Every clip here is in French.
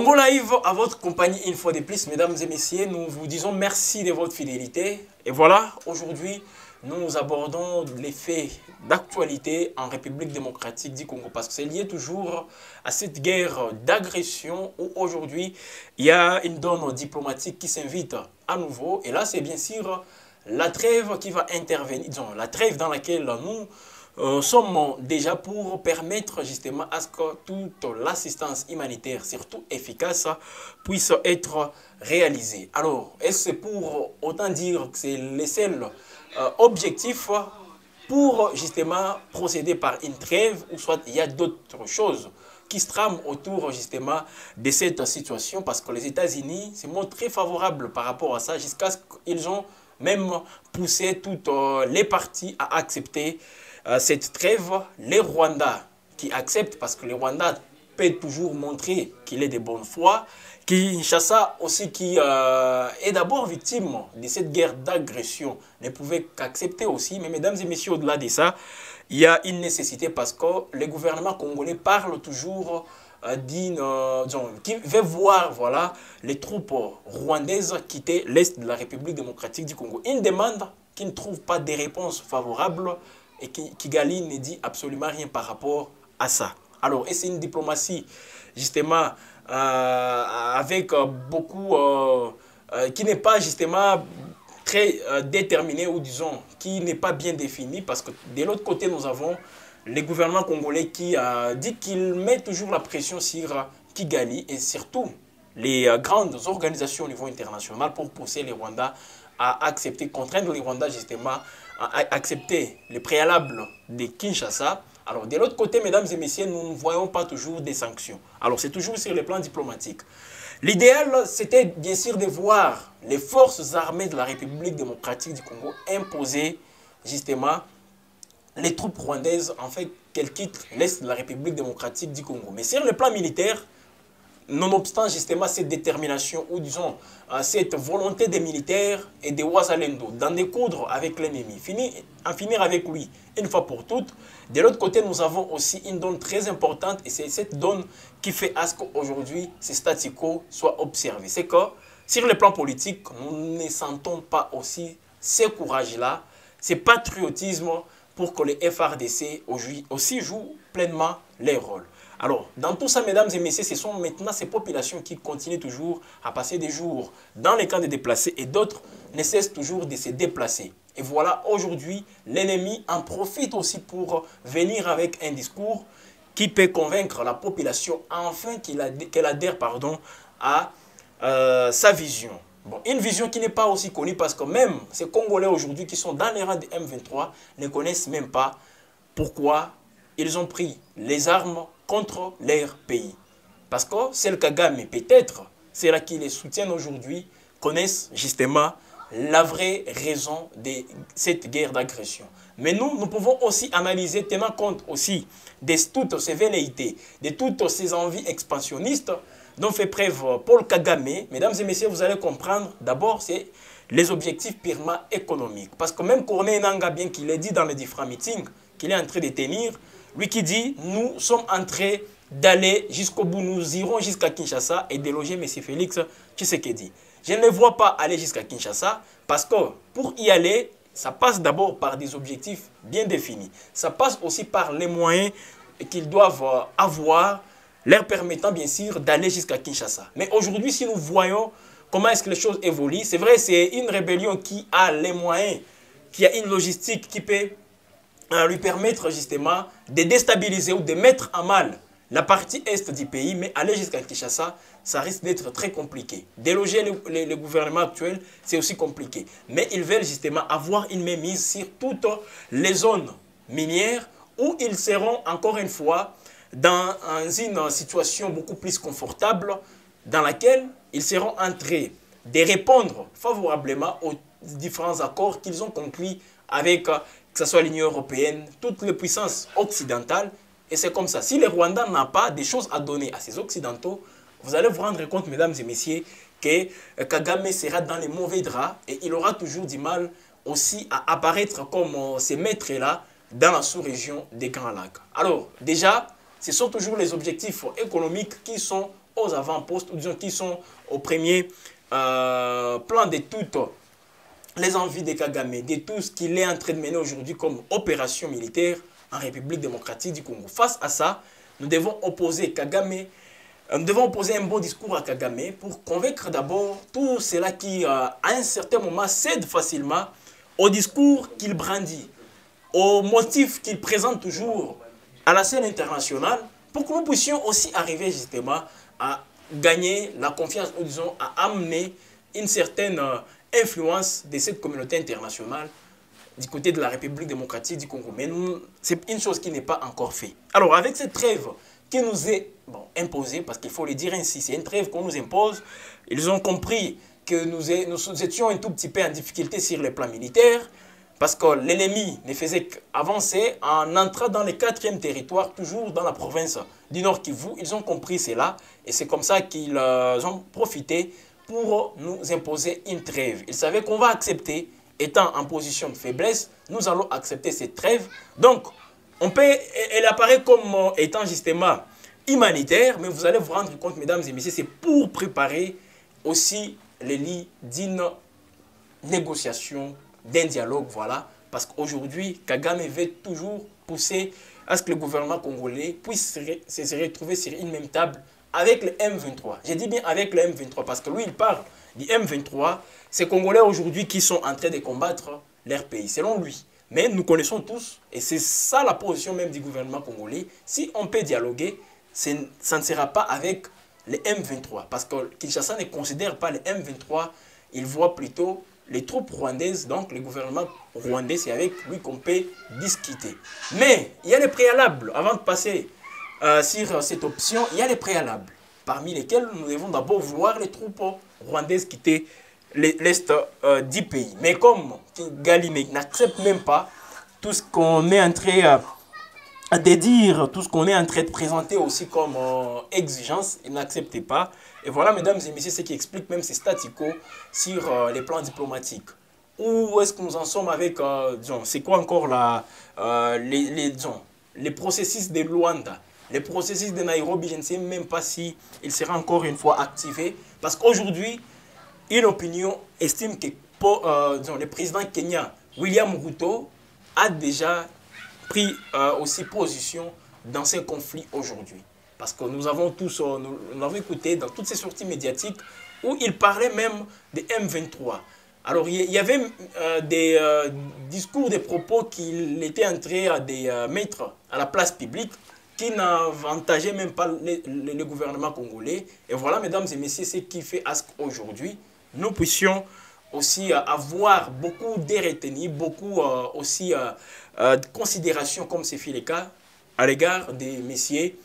Congo Live, à votre compagnie une fois de plus, mesdames et messieurs, nous vous disons merci de votre fidélité. Et voilà, aujourd'hui, nous abordons les faits d'actualité en République démocratique du Congo parce que c'est lié toujours à cette guerre d'agression où aujourd'hui, il y a une donne diplomatique qui s'invite à nouveau. Et là, c'est bien sûr la trêve qui va intervenir, disons, la trêve dans laquelle nous sommes déjà pour permettre justement à ce que toute l'assistance humanitaire, surtout efficace, puisse être réalisée. Alors, est-ce que c'est pour autant dire que c'est le seul objectif pour justement procéder par une trêve ou soit il y a d'autres choses qui se trament autour justement de cette situation parce que les États-Unis se montrent très favorables par rapport à ça jusqu'à ce qu'ils ont même poussé toutes les parties à accepter cette trêve. Les Rwandais qui acceptent parce que les Rwandais peuvent toujours montrer qu'il est de bonne foi. Kinshasa aussi qui est d'abord victime de cette guerre d'agression ne pouvait qu'accepter aussi. Mais mesdames et messieurs, au-delà de ça, il y a une nécessité parce que le gouvernement congolais parle toujours qui veut voir voilà, les troupes rwandaises quitter l'Est de la République démocratique du Congo. Une demande qui ne trouve pas de réponse favorable et Kigali ne dit absolument rien par rapport à ça. Alors, et c'est une diplomatie justement avec beaucoup, qui n'est pas justement très déterminée ou disons qui n'est pas bien définie parce que de l'autre côté nous avons le gouvernement congolais qui dit qu'il met toujours la pression sur Kigali et surtout les grandes organisations au niveau international pour pousser les Rwandais à accepter, contraindre les Rwandais justement à accepter les préalables de Kinshasa. Alors, de l'autre côté, mesdames et messieurs, nous ne voyons pas toujours des sanctions. Alors, c'est toujours sur le plan diplomatique. L'idéal, c'était bien sûr de voir les forces armées de la République démocratique du Congo imposer justement les troupes rwandaises, en fait, qu'elles quittent l'Est de la République démocratique du Congo. Mais sur le plan militaire, nonobstant justement cette détermination ou disons cette volonté des militaires et des Wazalendo d'en découdre avec l'ennemi, en finir avec lui une fois pour toutes. De l'autre côté, nous avons aussi une donne très importante et c'est cette donne qui fait à ce qu'aujourd'hui ce statu quo soit observé. C'est que sur le plan politique, nous ne sentons pas aussi ce courage-là, ce patriotisme pour que les FRDC aussi jouent pleinement leur rôle. Alors, dans tout ça, mesdames et messieurs, ce sont maintenant ces populations qui continuent toujours à passer des jours dans les camps de déplacés et d'autres ne cessent toujours de se déplacer. Et voilà, aujourd'hui, l'ennemi en profite aussi pour venir avec un discours qui peut convaincre la population enfin qu'elle adhère à sa vision. Bon, une vision qui n'est pas aussi connue parce que même ces Congolais aujourd'hui qui sont dans les rangs de M23 ne connaissent même pas pourquoi ils ont pris les armes contre leur pays. Parce que c'est le Kagame, peut-être, c'est là qui les soutiennent aujourd'hui, connaissent justement la vraie raison de cette guerre d'agression. Mais nous pouvons aussi analyser, tenant compte aussi de toutes ces velléités, de toutes ces envies expansionnistes dont fait preuve Paul Kagame. Mesdames et messieurs, vous allez comprendre, d'abord, c'est les objectifs purement économiques. Parce que même Corneille Nangaa, bien qu'il ait dit dans les différents meetings qu'il est en train de tenir, lui qui dit, nous sommes en train d'aller jusqu'au bout, nous irons jusqu'à Kinshasa et déloger M. Félix Tshisekedi. Je ne le vois pas aller jusqu'à Kinshasa parce que pour y aller, ça passe d'abord par des objectifs bien définis. Ça passe aussi par les moyens qu'ils doivent avoir, leur permettant bien sûr d'aller jusqu'à Kinshasa. Mais aujourd'hui, si nous voyons comment est-ce que les choses évoluent, c'est vrai, c'est une rébellion qui a les moyens, qui a une logistique qui peut lui permettre justement de déstabiliser ou de mettre en mal la partie est du pays, mais aller jusqu'à Kinshasa, ça risque d'être très compliqué. Déloger le gouvernement actuel, c'est aussi compliqué. Mais ils veulent justement avoir une mainmise sur toutes les zones minières où ils seront encore une fois dans une situation beaucoup plus confortable dans laquelle ils seront en train de répondre favorablement aux différents accords qu'ils ont conclus avec que ce soit l'Union européenne, toutes les puissances occidentales. Et c'est comme ça. Si les Rwandais n'ont pas des choses à donner à ces Occidentaux, vous allez vous rendre compte, mesdames et messieurs, que Kagame sera dans les mauvais draps et il aura toujours du mal aussi à apparaître comme ces maîtres-là dans la sous-région des Grands Lacs. Alors, déjà, ce sont toujours les objectifs économiques qui sont aux avant-postes, ou disons qui sont au premier plan de toutes les envies de Kagame, de tout ce qu'il est en train de mener aujourd'hui comme opération militaire en République démocratique du Congo. Face à ça, nous devons opposer Kagame. Nous devons opposer un bon discours à Kagame pour convaincre d'abord tout cela qui, à un certain moment, cède facilement au discours qu'il brandit, aux motifs qu'il présente toujours à la scène internationale, pour que nous puissions aussi arriver justement à gagner la confiance, ou disons, à amener une certaine influence de cette communauté internationale du côté de la République démocratique du Congo. Mais c'est une chose qui n'est pas encore faite. Alors, avec cette trêve qui nous est imposée, parce qu'il faut le dire ainsi, c'est une trêve qu'on nous impose, ils ont compris que nous étions un tout petit peu en difficulté sur le plan militaire, parce que l'ennemi ne faisait qu'avancer en entrant dans les 4e territoires, toujours dans la province du Nord Kivu. Ils ont compris cela, et c'est comme ça qu'ils ont profité pour nous imposer une trêve. Ils savaient qu'on va accepter, étant en position de faiblesse, nous allons accepter cette trêve. Donc, elle apparaît comme étant justement humanitaire, mais vous allez vous rendre compte, mesdames et messieurs, c'est pour préparer aussi les lits d'une négociation, d'un dialogue, voilà. Parce qu'aujourd'hui, Kagame veut toujours pousser à ce que le gouvernement congolais puisse se retrouver sur une même table avec le M23. Je dis bien avec le M23 parce que lui, il parle du M23. Ces Congolais aujourd'hui qui sont en train de combattre leur pays, selon lui. Mais nous connaissons tous, et c'est ça la position même du gouvernement congolais, si on peut dialoguer, ça ne sera pas avec le M23. Parce que Kinshasa ne considère pas le M23, il voit plutôt les troupes rwandaises, donc le gouvernement rwandais, c'est avec lui qu'on peut discuter. Mais il y a les préalables, avant de passer sur cette option, il y a les préalables, parmi lesquels nous devons d'abord voir les troupes rwandaises quitter l'Est du pays. Mais comme Kigali n'accepte même pas tout ce qu'on est en train de dire, tout ce qu'on est en train de présenter aussi comme exigence, il n'accepte pas. Et voilà, mesdames et messieurs, ce qui explique même ces statu quo sur les plans diplomatiques. Où est-ce que nous en sommes avec, disons, c'est quoi encore les processus de Luanda, les processus de Nairobi, je ne sais même pas si il sera encore une fois activé. Parce qu'aujourd'hui, une opinion estime que le président kenyan William Ruto a déjà pris aussi position dans ces conflits aujourd'hui. Parce que nous avons tous, nous l'avons écouté dans toutes ces sorties médiatiques où il parlait même de M23. Alors il y avait des discours, des propos qu'il était en train de mettre à la place publique qui n'avantageaient même pas le gouvernement congolais. Et voilà, mesdames et messieurs, ce qui fait à ce qu'aujourd'hui, nous puissions aussi avoir beaucoup de retenue, beaucoup aussi de considération, comme c'est fait le cas, à l'égard des messieurs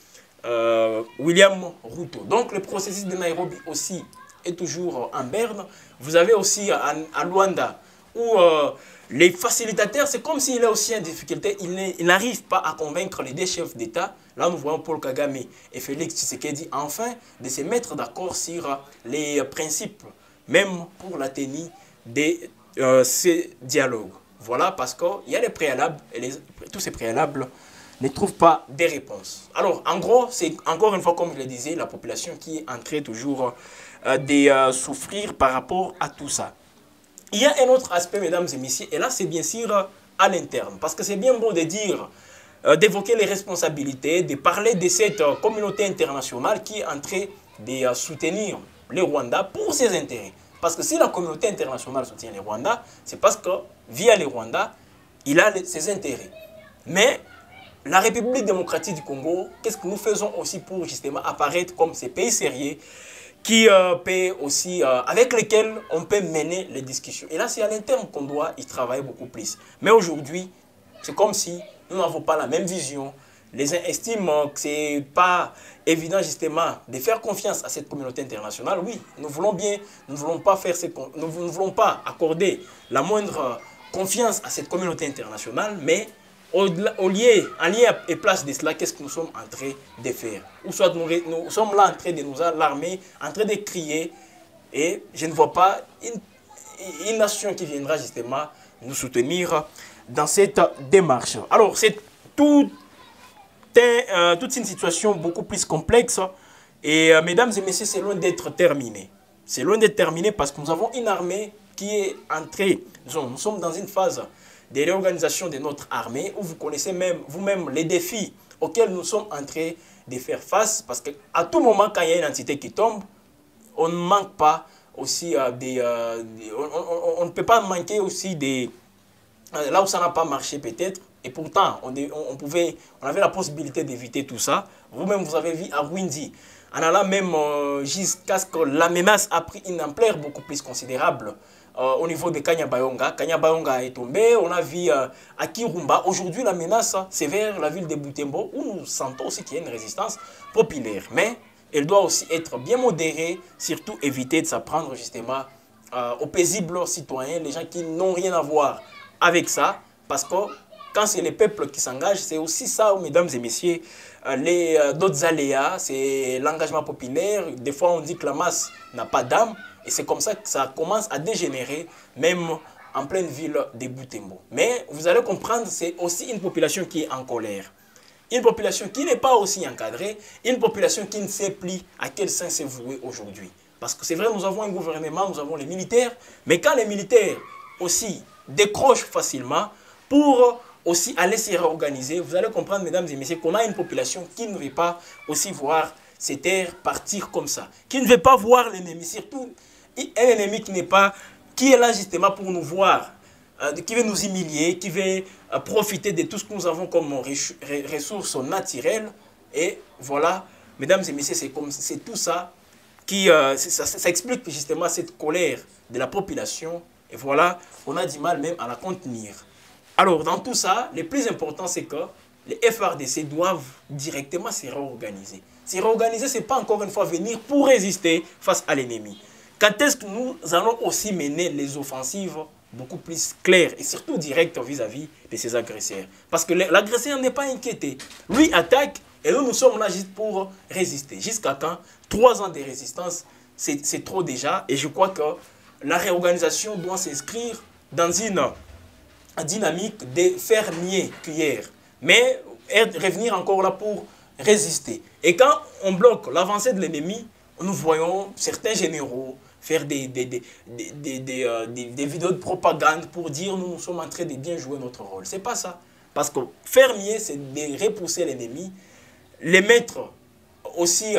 William Ruto. Donc le processus de Nairobi aussi est toujours en berne. Vous avez aussi à Luanda où les facilitateurs, c'est comme s'il est aussi en difficulté, il n'arrive pas à convaincre les deux chefs d'État. Là, nous voyons Paul Kagame et Félix Tshisekedi enfin de se mettre d'accord sur les principes, même pour la tenue de ces dialogues. Voilà, parce qu'il y a les préalables, et tous ces préalables ne trouvent pas des réponses. Alors, en gros, c'est encore une fois, comme je le disais, la population qui est en train toujours de souffrir par rapport à tout ça. Il y a un autre aspect, mesdames et messieurs, et là, c'est bien sûr à l'interne. Parce que c'est bien beau de dire, d'évoquer les responsabilités, de parler de cette communauté internationale qui est en train de soutenir les Rwandais pour ses intérêts. Parce que si la communauté internationale soutient les Rwandais, c'est parce que, via les Rwandais, il a ses intérêts. Mais la République démocratique du Congo, qu'est-ce que nous faisons aussi pour justement apparaître comme ces pays sérieux qui paient aussi, avec lesquels on peut mener les discussions. Et là, c'est à l'interne qu'on doit y travailler beaucoup plus. Mais aujourd'hui, c'est comme si nous n'avons pas la même vision. Les uns estiment que ce n'est pas évident justement de faire confiance à cette communauté internationale. Oui, nous voulons bien, nous ne voulons pas accorder la moindre confiance à cette communauté internationale, mais en lieu et place de cela, qu'est-ce que nous sommes en train de faire? Ou soit nous sommes là en train de nous alarmer, en train de crier, et je ne vois pas une nation qui viendra justement nous soutenir dans cette démarche. Alors, c'est toute une situation beaucoup plus complexe Et mesdames et messieurs, c'est loin d'être terminé. C'est loin d'être terminé parce que nous avons une armée qui est entrée. Nous sommes dans une phase de réorganisation de notre armée où vous connaissez même vous-même les défis auxquels nous sommes en train de faire face. Parce qu'à tout moment, quand il y a une entité qui tombe, on ne manque pas aussi on ne peut pas manquer aussi des... Là où ça n'a pas marché peut-être, et pourtant on avait la possibilité d'éviter tout ça. Vous-même, vous avez vu à Windy, en allant même jusqu'à ce que la menace a pris une ampleur beaucoup plus considérable au niveau de Kanyabayonga. Kanyabayonga est tombé, on a vu à Kirumba. Aujourd'hui, la menace, c'est vers la ville de Butembo, où nous sentons aussi qu'il y a une résistance populaire. Mais elle doit aussi être bien modérée, surtout éviter de s'apprendre justement aux paisibles citoyens, les gens qui n'ont rien à voir avec ça, parce que quand c'est les peuples qui s'engagent, c'est aussi ça, mesdames et messieurs, d'autres aléas, c'est l'engagement populaire. Des fois, on dit que la masse n'a pas d'âme, et c'est comme ça que ça commence à dégénérer, même en pleine ville de Butembo. Mais vous allez comprendre, c'est aussi une population qui est en colère. Une population qui n'est pas aussi encadrée, une population qui ne sait plus à quel sein se vouer aujourd'hui. Parce que c'est vrai, nous avons un gouvernement, nous avons les militaires, mais quand les militaires aussi décrochent facilement pour aussi aller se réorganiser, vous allez comprendre, mesdames et messieurs, qu'on a une population qui ne veut pas aussi voir ces terres partir comme ça, qui ne veut pas voir l'ennemi, surtout un ennemi qui est là justement pour nous voir, qui veut nous humilier, qui veut profiter de tout ce que nous avons comme ressources naturelles. Et voilà, mesdames et messieurs, c'est tout ça qui ça explique justement cette colère de la population. Et voilà, on a du mal même à la contenir. Alors, dans tout ça, le plus important, c'est que les FRDC doivent directement se réorganiser. Se réorganiser, ce n'est pas encore une fois venir pour résister face à l'ennemi. Quand est-ce que nous allons aussi mener les offensives beaucoup plus claires et surtout directes vis-à-vis de ces agresseurs? Parce que l'agresseur n'est pas inquiété. Lui attaque et nous sommes là juste pour résister. Jusqu'à quand? 3 ans de résistance, c'est trop déjà. Et je crois que la réorganisation doit s'inscrire dans une dynamique de fermier cuillère. Mais revenir encore là pour résister. Et quand on bloque l'avancée de l'ennemi, nous voyons certains généraux faire des vidéos de propagande pour dire nous sommes en train de bien jouer notre rôle. C'est pas ça. Parce que fermier, c'est de repousser l'ennemi, les mettre aussi,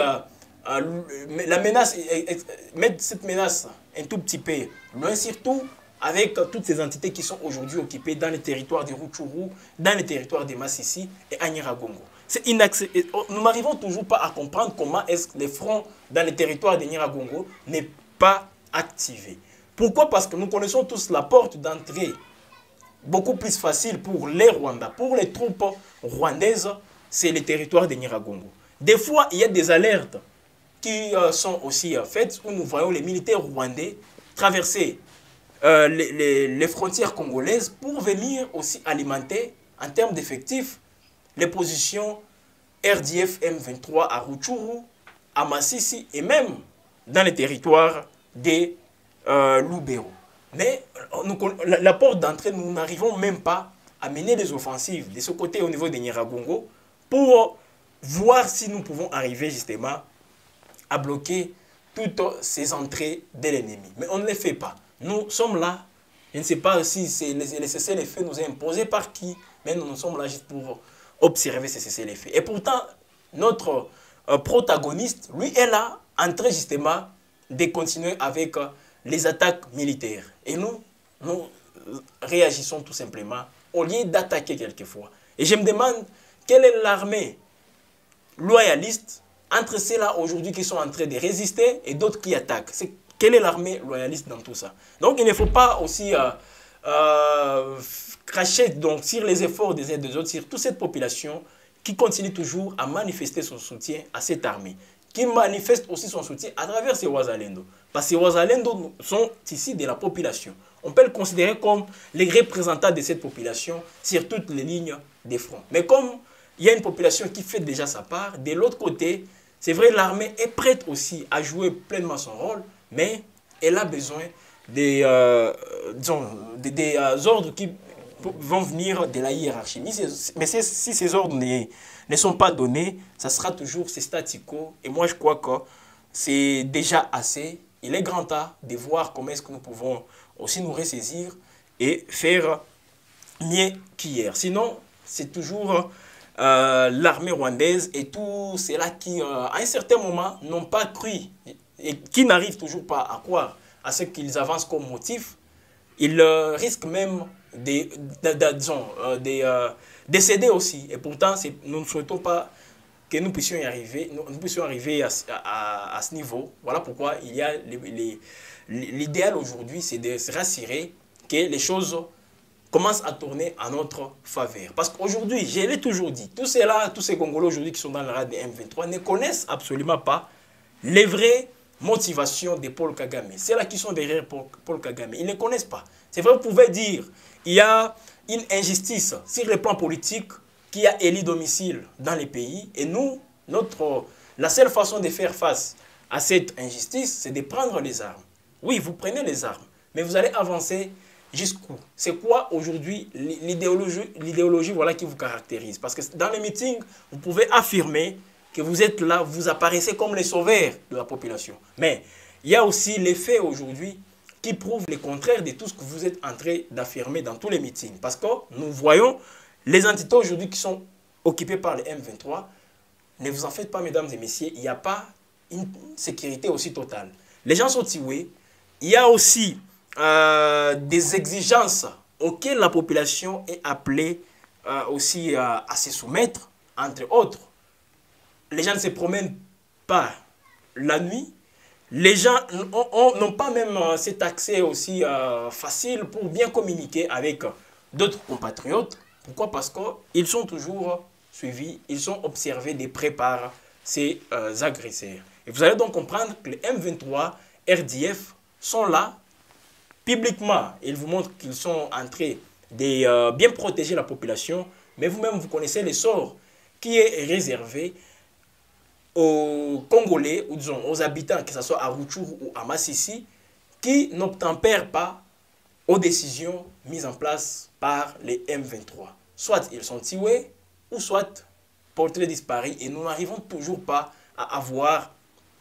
la menace, mettre cette menace un tout petit peu loin, surtout avec toutes ces entités qui sont aujourd'hui occupées dans les territoires de Rutshuru, dans les territoires de Massissi et à Nyiragongo. Nous n'arrivons toujours pas à comprendre comment est-ce que les fronts dans les territoires de Nyiragongo n'est pas activé. Pourquoi? Parce que nous connaissons tous la porte d'entrée beaucoup plus facile pour les Rwandais, pour les troupes rwandaises, c'est les territoires de Nyiragongo. Des fois, il y a des alertes qui sont aussi faites où nous voyons les militaires rwandais traverser les frontières congolaises pour venir aussi alimenter en termes d'effectifs les positions RDF M23 à Rutshuru, à Massissi et même dans les territoires de Lubero. Mais la porte d'entrée, nous n'arrivons même pas à mener des offensives de ce côté au niveau de Nyiragongo pour voir si nous pouvons arriver justement à bloquer toutes ces entrées de l'ennemi. Mais on ne les fait pas. Nous sommes là, je ne sais pas si les cessez-le-feu nous est imposé par qui, mais nous sommes là juste pour observer ces cessez-le-feu. Et pourtant, notre protagoniste, lui, est là, en train justement de continuer avec les attaques militaires. Et nous réagissons tout simplement au lieu d'attaquer quelquefois. Et je me demande, quelle est l'armée loyaliste entre ceux-là aujourd'hui qui sont en train de résister et d'autres qui attaquent? Quelle est l'armée loyaliste dans tout ça? Donc il ne faut pas aussi cracher donc, sur les efforts des uns et des autres, sur toute cette population qui continue toujours à manifester son soutien à cette armée, qui manifeste aussi son soutien à travers ces Wazalendo. Parce que ces Wazalendo sont ici de la population. On peut le considérer comme les représentants de cette population sur toutes les lignes des fronts. Mais comme il y a une population qui fait déjà sa part, de l'autre côté, c'est vrai, l'armée est prête aussi à jouer pleinement son rôle, mais elle a besoin des ordres vont venir de la hiérarchie. Mais si ces ordres ne sont pas donnés, ça sera toujours ces statu quo. Et moi, je crois que c'est déjà assez. Il est grand temps de voir comment est-ce que nous pouvons aussi nous ressaisir et faire mieux qu'hier. Sinon, c'est toujours l'armée rwandaise et tout cela qui, à un certain moment, n'ont pas cru et qui n'arrivent toujours pas à croire à ce qu'ils avancent comme motif. Ils risquent même de décéder aussi. Et pourtant, nous ne souhaitons pas que nous puissions y arriver, nous puissions arriver à ce niveau. Voilà pourquoi il y a l'idéal aujourd'hui, c'est de se rassurer que les choses commencent à tourner en notre faveur. Parce qu'aujourd'hui, je l'ai toujours dit, tous ces Congolais aujourd'hui qui sont dans le rad de M23 ne connaissent absolument pas les vraies motivations de Paul Kagame. C'est là qui sont derrière Paul Kagame. Ils ne connaissent pas. C'est vrai, vous pouvez dire, il y a une injustice sur le plan politique qui a élu domicile dans les pays. Et nous, la seule façon de faire face à cette injustice, c'est de prendre les armes. Oui, vous prenez les armes, mais vous allez avancer jusqu'où? C'est quoi aujourd'hui l'idéologie voilà, qui vous caractérise? Parce que dans les meetings, vous pouvez affirmer que vous êtes là, vous apparaissez comme les sauveurs de la population. Mais il y a aussi les faits aujourd'hui qui prouvent le contraire de tout ce que vous êtes en train d'affirmer dans tous les meetings. Parce que nous voyons les entités aujourd'hui qui sont occupées par les M23. Ne vous en faites pas, mesdames et messieurs, il n'y a pas une sécurité aussi totale. Les gens sont tués. Il y a aussi des exigences auxquelles la population est appelée aussi à se soumettre, entre autres. Les gens ne se promènent pas la nuit. Les gens n'ont pas même cet accès aussi facile pour bien communiquer avec d'autres compatriotes. Pourquoi? Parce qu'ils sont toujours suivis, ils sont observés de près par ces agresseurs. Et vous allez donc comprendre que les M23, RDF sont là, publiquement. Ils vous montrent qu'ils sont en train de bien protéger la population, mais vous-même, vous connaissez le sort qui est réservé aux Congolais, ou disons aux habitants, que ce soit à Rutshuru ou à Masisi, qui n'obtempèrent pas aux décisions mises en place par les M23. Soit ils sont tués, ou soit portés disparus, et nous n'arrivons toujours pas à avoir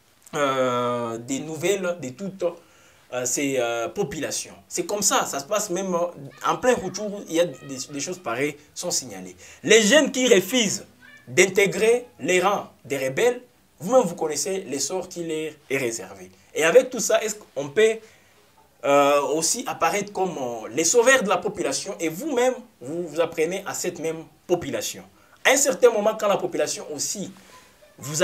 des nouvelles de toutes ces populations. C'est comme ça se passe même en plein Rutshuru, il y a des choses pareilles sont signalées. Les jeunes qui refusent d'intégrer les rangs des rebelles, vous-même vous connaissez l'essor qui leur est réservé. Et avec tout ça, est-ce qu'on peut aussi apparaître comme les sauveurs de la population et vous-même, vous apprenez à cette même population. À un certain moment, quand la population aussi vous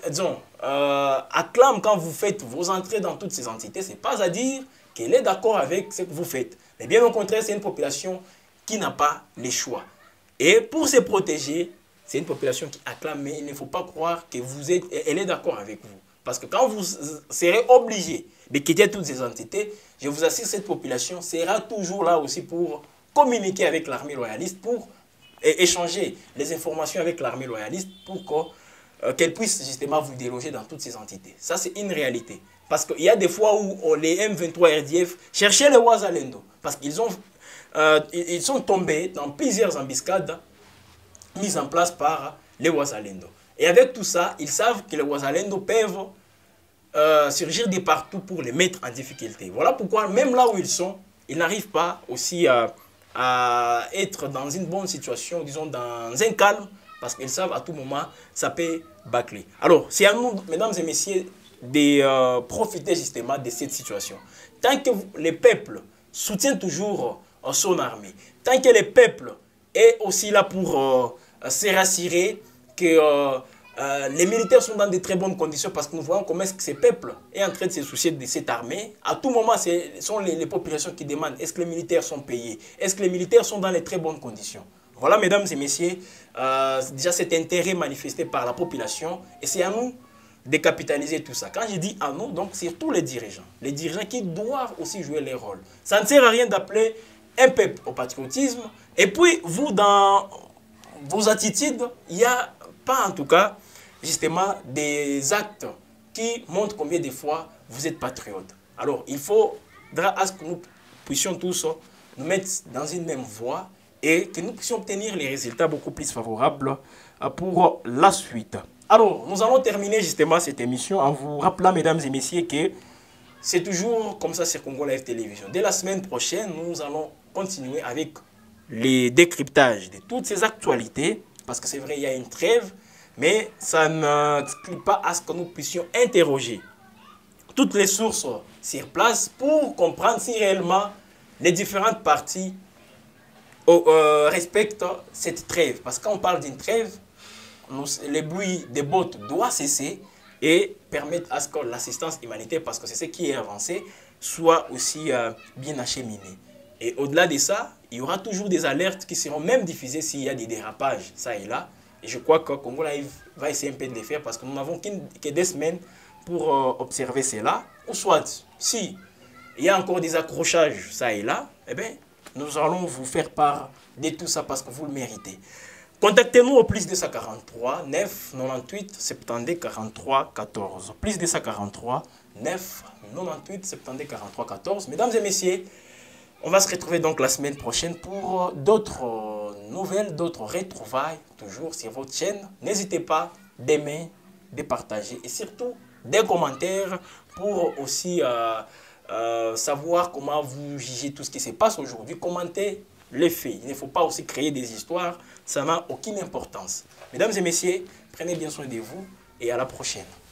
acclame quand vous faites vos entrées dans toutes ces entités, ce n'est pas à dire qu'elle est d'accord avec ce que vous faites. Mais bien au contraire, c'est une population qui n'a pas les choix. Et pour se protéger, c'est une population qui acclame, mais il ne faut pas croire qu'elle est d'accord avec vous. Parce que quand vous serez obligé de quitter toutes ces entités, je vous assure, cette population sera toujours là aussi pour communiquer avec l'armée loyaliste, pour échanger les informations avec l'armée loyaliste, pour qu'elle puisse justement vous déloger dans toutes ces entités. Ça, c'est une réalité. Parce qu'il y a des fois où les M23 RDF cherchaient les Wazalendo. Parce qu'ils ils sont tombés dans plusieurs embuscades mises en place par les Wazalendo. Et avec tout ça, ils savent que les Wazalendo peuvent surgir de partout pour les mettre en difficulté. Voilà pourquoi, même là où ils sont, ils n'arrivent pas aussi à être dans une bonne situation, disons dans un calme, parce qu'ils savent à tout moment, ça peut bâcler. Alors, c'est à nous, mesdames et messieurs, de profiter justement de cette situation. Tant que les peuples soutiennent toujours son armée, tant que les peuples est aussi là pour se rassurer que les militaires sont dans de très bonnes conditions, parce que nous voyons comment est-ce que ces peuples est en train de se soucier de cette armée. À tout moment, ce sont les populations qui demandent est-ce que les militaires sont payés, est-ce que les militaires sont dans les très bonnes conditions. Voilà, mesdames et messieurs, déjà cet intérêt manifesté par la population, et c'est à nous de capitaliser tout ça. Quand je dis à nous, donc c'est tous les dirigeants qui doivent aussi jouer leur rôle. Ça ne sert à rien d'appeler un peuple au patriotisme, et puis vous, dans vos attitudes, il n'y a pas en tout cas justement des actes qui montrent combien de fois vous êtes patriote. Alors il faudra à ce que nous puissions tous nous mettent dans une même voie et que nous puissions obtenir les résultats beaucoup plus favorables pour la suite. Alors, nous allons terminer justement cette émission en vous rappelant, mesdames et messieurs, que c'est toujours comme ça sur Congo Live Télévision. Dès la semaine prochaine, nous allons continuer avec les décryptages de toutes ces actualités, parce que c'est vrai, il y a une trêve, mais ça n'exclut pas à ce que nous puissions interroger toutes les sources sur place pour comprendre si réellement les différentes parties respectent cette trêve. Parce que quand on parle d'une trêve, les bruits des bottes doivent cesser et permettre à ce que l'assistance humanitaire, parce que c'est ce qui est avancé, soit aussi bien acheminée. Et au-delà de ça, il y aura toujours des alertes qui seront même diffusées s'il y a des dérapages, ça et là. Et je crois que Congo Live va essayer un peu de les faire parce que nous n'avons que des semaines pour observer cela. Ou soit, si il y a encore des accrochages, ça et là, eh bien, nous allons vous faire part de tout ça parce que vous le méritez. Contactez-nous au plus 243 9 98 72 43 14. Plus 243 9 98 72 43 14. Mesdames et messieurs, on va se retrouver donc la semaine prochaine pour d'autres nouvelles, d'autres retrouvailles, toujours sur votre chaîne. N'hésitez pas d'aimer, de partager et surtout des commentaires pour aussi savoir comment vous jugez tout ce qui se passe aujourd'hui. Commentez les faits. Il ne faut pas aussi créer des histoires, ça n'a aucune importance. Mesdames et messieurs, prenez bien soin de vous et à la prochaine.